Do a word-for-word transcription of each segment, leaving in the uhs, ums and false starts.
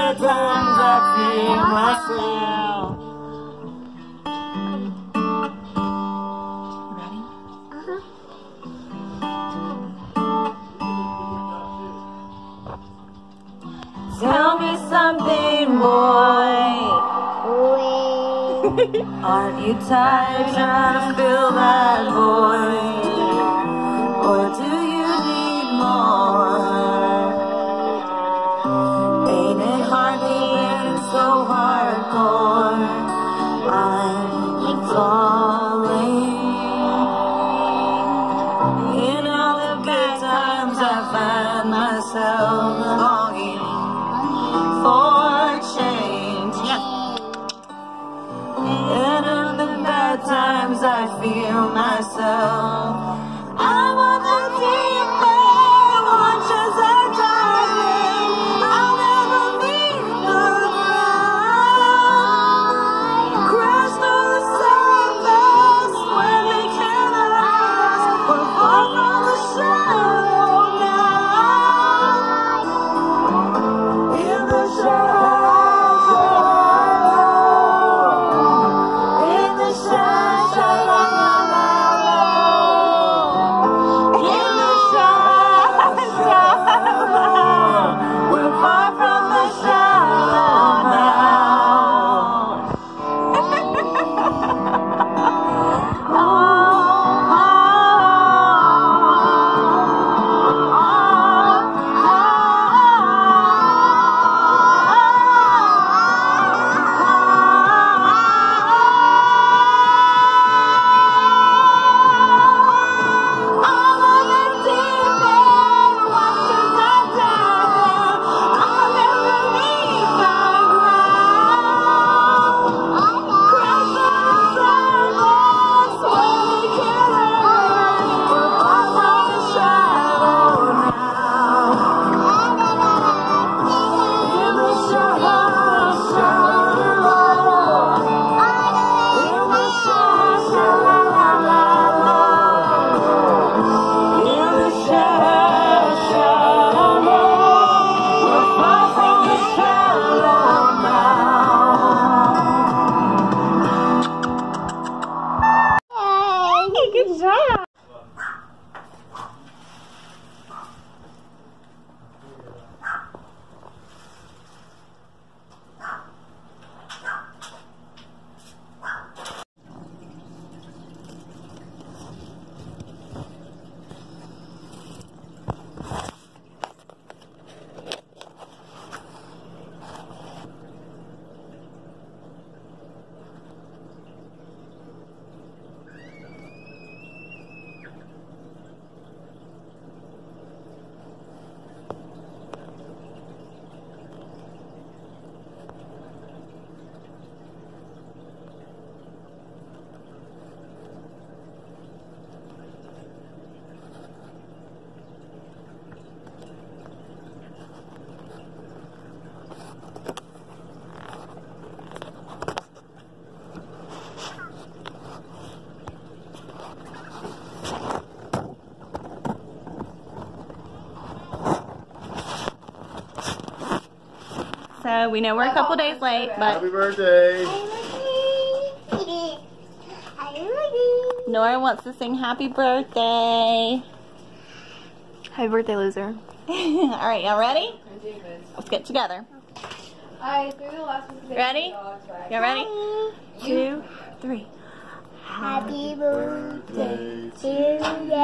bad times I feel myself. Ready? Uh-huh. Tell me something, boy. Aren't you tired trying to fill that void? Or do you need more? Ain't it hard being so hardcore? I'm falling. In all the bad times I find myself longing for change. And in the bad times I feel myself. I want the deep man watches I dive in. I'll never leave the ground. Crash through the surface where they can't last. We're far from the shadow now. In the shadow. So we know we're a couple days late, but happy birthday! Nora wants to sing happy birthday. Happy birthday, loser. Alright, y'all ready? Let's get together. Ready? Y'all ready? Two, three. Happy birthday to you.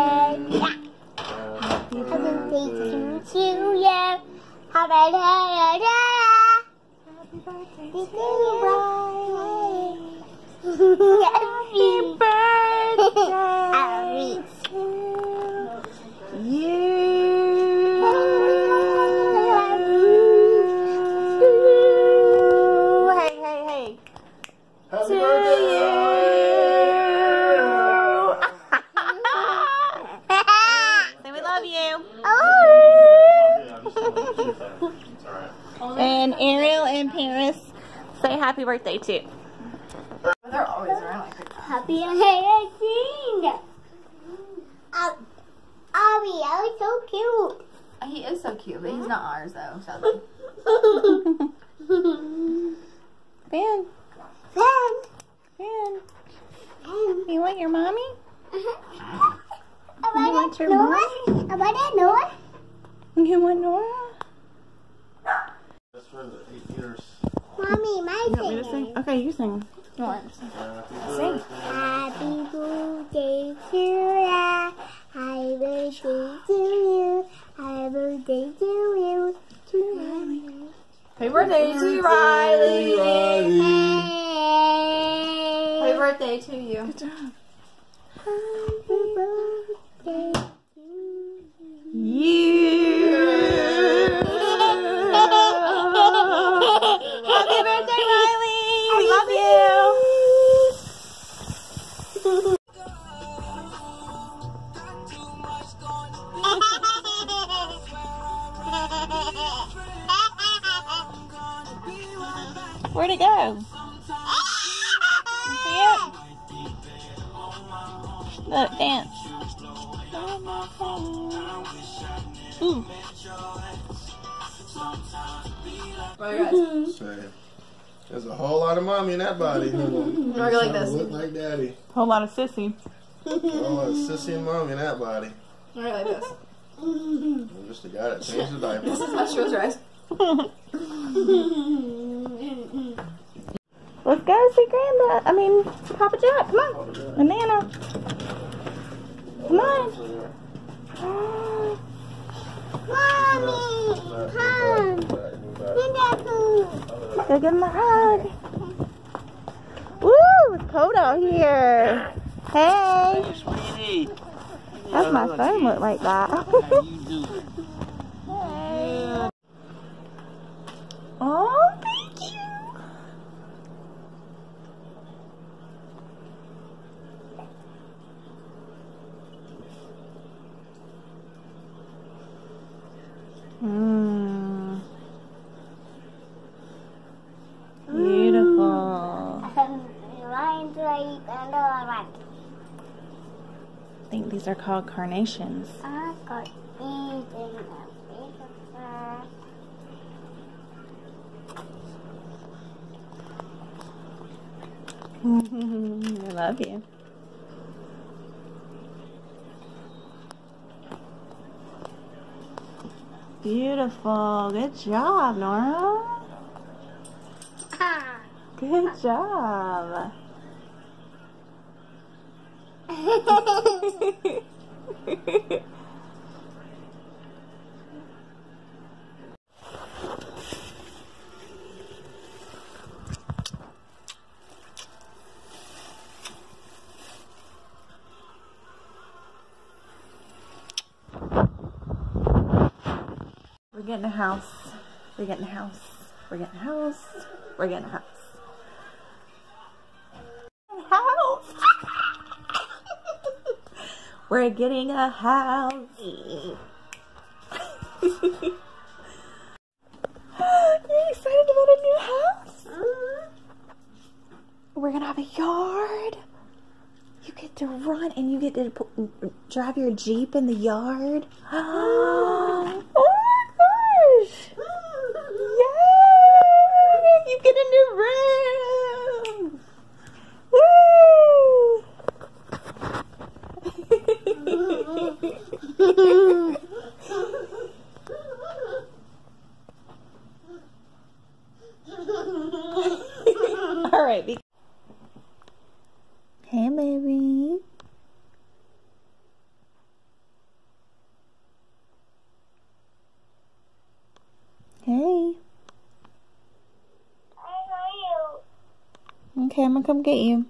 Happy birthday to you. Happy birthday. Happy birthday to you. Happy birthday to you. Hey, hey, hey. Happy To birthday! you. Say we love you. Oh. And Ariel and Paris say happy birthday too. They're always around like that. Happy birthday. Um, Abby, that was so cute. He is so cute, but he's not ours though, sadly. Fan. Fan. Fan. You want your mommy? Uh-huh. You want your Nora? mommy? About that, Nora? You want Nora? That's for the eight years. Mommy, my You want me to sing? Okay, you sing. Happy Sing. Happy birthday to you. Happy birthday to you. Happy birthday to you. To you. Happy birthday to you, Riley. Riley. Happy birthday to you. Good job. Happy birthday to you. Yeah. Happy birthday, Riley. We love you. Where'd it go? See it? Look, dance. Ooh. Well, guys. Say, there's a whole lot of mommy in that body. We're going like this. Look like daddy. Whole lot of sissy. A whole lot of sissy and mommy in that body. We're like this. I'm just the guy that changed the diaper. This is how she was raised. Let's go see Grandma. I mean, Papa Jack. Come on. And Nana. Come on. Mommy, come. Give that food. Go give him a hug. Woo! It's cold out here. Hey. Sweetie. How's my phone look like that? How you do? Hey. Oh, thank you. Mmm. Beautiful. Mine's like another one. I think these are called carnations. I got these in the I love you. Beautiful. Good job, Nora. Ah. Good job. We're getting a house. We're getting a house. We're getting a house. We're getting a house. House. We're getting a house. You're excited about a new house? We're gonna have a yard. You get to run and you get to p- drive your Jeep in the yard. Oh my gosh! Yay! You get a new room. Woo! All right. Be hey, baby. Hey. Okay, I'm gonna come get you.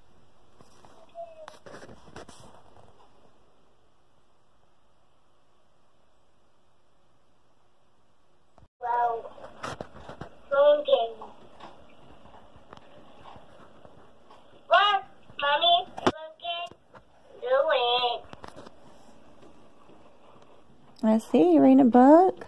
Well, Logan. What, Mommy? Logan? Do it. I see. You reading a book?